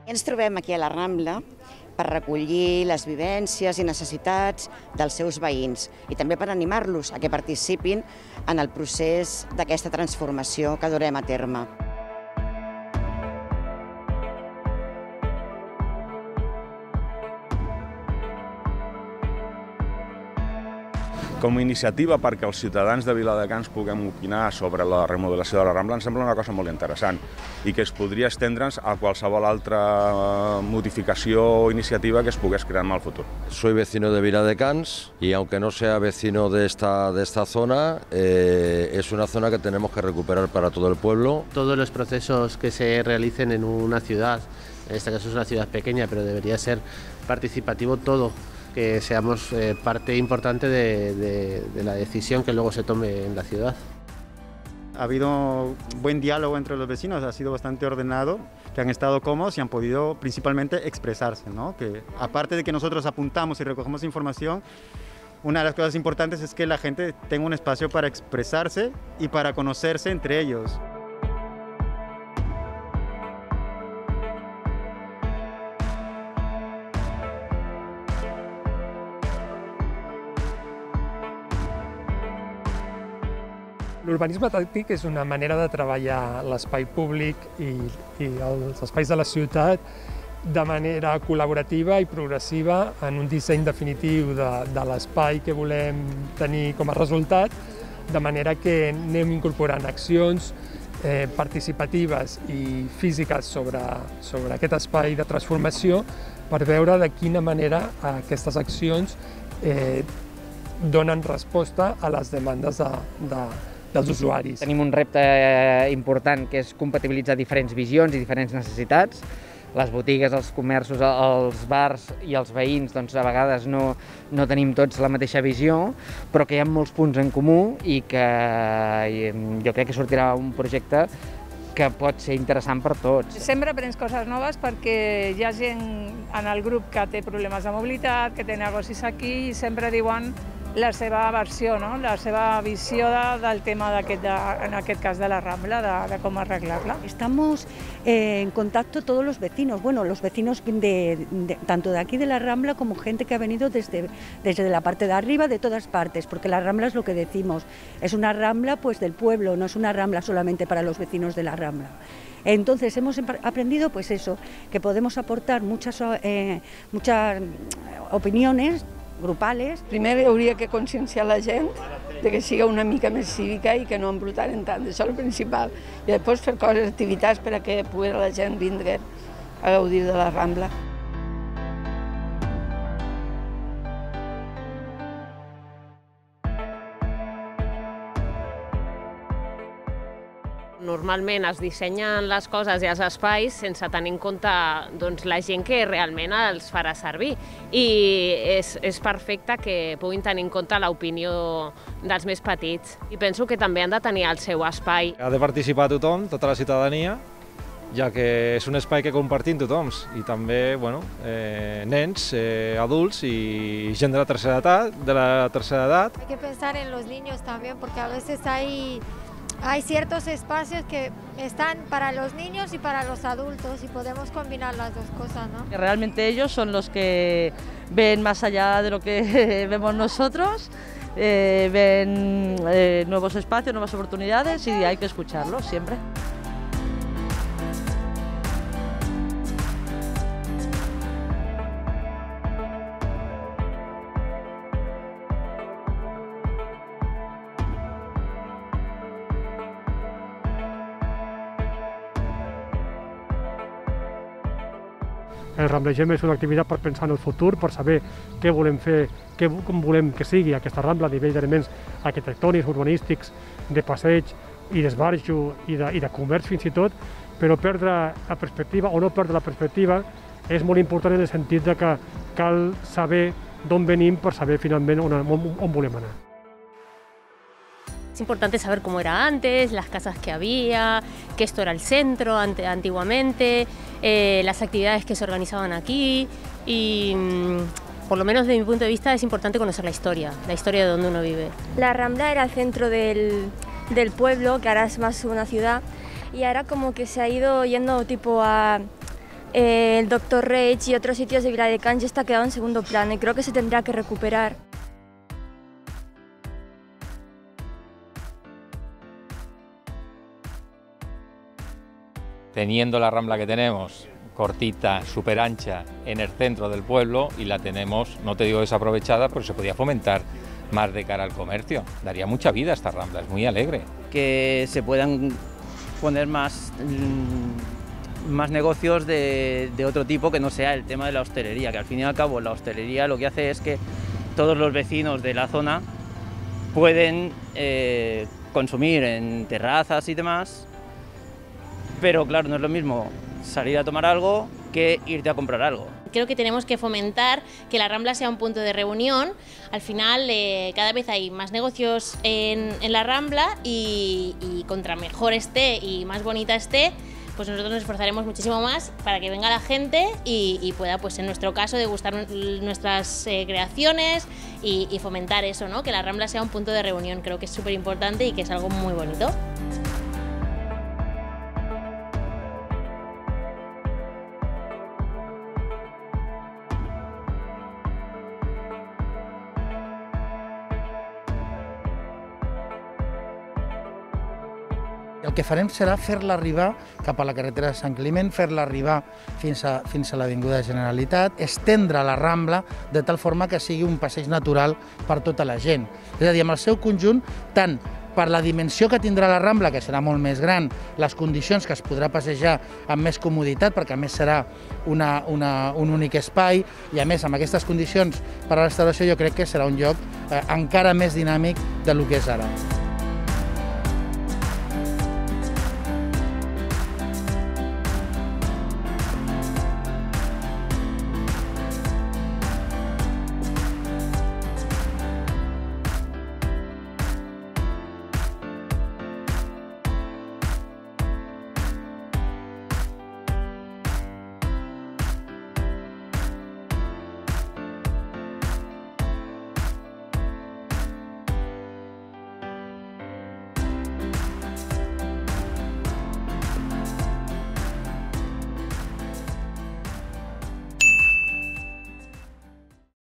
Ens trobem aquí a la Rambla per recollir les vivències i necessitats dels seus veïns i també per animar-los a que participin en el procés d'aquesta transformació que durem a terme. Com a iniciativa perquè els ciutadans de Viladecans puguem opinar sobre la remodelació de la Rambla em sembla una cosa molt interessant i que es podria estendre'ns a qualsevol altra modificació o iniciativa que es pogués crear en el futur. Soy vecino de Viladecans y aunque no sea vecino de esta zona, es una zona que tenemos que recuperar para todo el pueblo. Todos los procesos que se realicen en una ciudad, en este caso es una ciudad pequeña, pero debería ser participativo todo, que seamos parte importante de la decisión que luego se tome en la ciudad. Ha habido buen diálogo entre los vecinos, ha sido bastante ordenado, que han estado cómodos y han podido principalmente expresarse, ¿no? Que aparte de que nosotros apuntamos y recogemos información, una de las cosas importantes es que la gente tenga un espacio para expresarse y para conocerse entre ellos. L'urbanisme tàctic és una manera de treballar l'espai públic i els espais de la ciutat de manera col·laborativa i progressiva en un disseny definitiu de l'espai que volem tenir com a resultat, de manera que anem incorporant accions participatives i físiques sobre aquest espai de transformació per veure de quina manera aquestes accions donen resposta a les demandes dels usuaris. Tenim un repte important que és compatibilitzar diferents visions i diferents necessitats. Les botigues, els comerços, els bars i els veïns doncs, a vegades no tenim tots la mateixa visió, però que hi ha molts punts en comú i que jo crec que sortirà un projecte que pot ser interessant per tots. Sempre aprens coses noves perquè hi ha gent en el grup que té problemes de mobilitat, que té negocis aquí i sempre diuen la seva versió, no? La seva visió del tema en aquest cas de la Rambla, de com arreglarla. Estamos en contacto todos los vecinos, bueno, los vecinos tanto de aquí de la Rambla como gente que ha venido desde la parte de arriba, de todas partes, porque la Rambla es lo que decimos, es una Rambla pues del pueblo, no es una Rambla solamente para los vecinos de la Rambla. Entonces hemos aprendido pues eso, que podemos aportar muchas opiniones grupales. Primer hauria que conscienciar la gent de que siga una mica més cívica i que no embrutaren tant, això és el principal. I després fer coses, activitats per a que pugui la gent vindre a gaudir de la Rambla. Normalment es dissenyen les coses i els espais sense tenir en compte doncs, la gent que realment els farà servir. I és perfecte que puguin tenir en compte l'opinió dels més petits. I penso que també han de tenir el seu espai. Ha de participar tothom, tota la ciutadania, ja que és un espai que compartim tothom i també nens, adults i gent de la tercera edat. Hay que pensar en los niños también, porque a veces hay ciertos espacios que están para los niños y para los adultos y podemos combinar las dos cosas, ¿no? Realmente ellos son los que ven más allá de lo que vemos nosotros, ven nuevos espacios, nuevas oportunidades y hay que escucharlos siempre. El Ramblegem és una activitat per pensar en el futur, per saber què volem fer, com volem que sigui aquesta Rambla a nivell d'elements arquitectònics, urbanístics, de passeig i d'esbarjo i de comerç fins i tot, però perdre la perspectiva o no perdre la perspectiva és molt important en el sentit de que cal saber d'on venim per saber finalment on volem anar. Es importante saber cómo era antes, las casas que había, que esto era el centro antiguamente, las actividades que se organizaban aquí y, por lo menos desde mi punto de vista, es importante conocer la historia de donde uno vive. La Rambla era el centro del pueblo, que ahora es más una ciudad, y ahora como que se ha ido yendo tipo a el Dr. Reich y otros sitios de Viladecans ya está quedado en segundo plano y creo que se tendrá que recuperar. Teniendo la Rambla que tenemos, cortita, súper ancha, en el centro del pueblo, y la tenemos, no te digo desaprovechada, pero se podía fomentar más de cara al comercio. Daría mucha vida a esta Rambla, es muy alegre. Que se puedan poner más negocios de otro tipo que no sea el tema de la hostelería, que al fin y al cabo la hostelería lo que hace es que todos los vecinos de la zona pueden consumir en terrazas y demás, pero claro, no es lo mismo salir a tomar algo que irte a comprar algo. Creo que tenemos que fomentar que la Rambla sea un punto de reunión. Al final cada vez hay más negocios en la Rambla y contra mejor esté y más bonita esté, pues nosotros nos esforzaremos muchísimo más para que venga la gente y pueda, pues en nuestro caso, degustar nuestras creaciones y fomentar eso, ¿no? Que la Rambla sea un punto de reunión. Creo que es súper importante y que es algo muy bonito. El que farem serà fer-la arribar cap a la carretera de Sant Climent, fer-la arribar fins a l'Avinguda Generalitat, estendre la Rambla de tal forma que sigui un passeig natural per tota la gent. És a dir, amb el seu conjunt, tant per la dimensió que tindrà la Rambla, que serà molt més gran, les condicions que es podrà passejar amb més comoditat, perquè a més serà un únic espai, i a més amb aquestes condicions per a la restauració jo crec que serà un lloc encara més dinàmic del que és ara.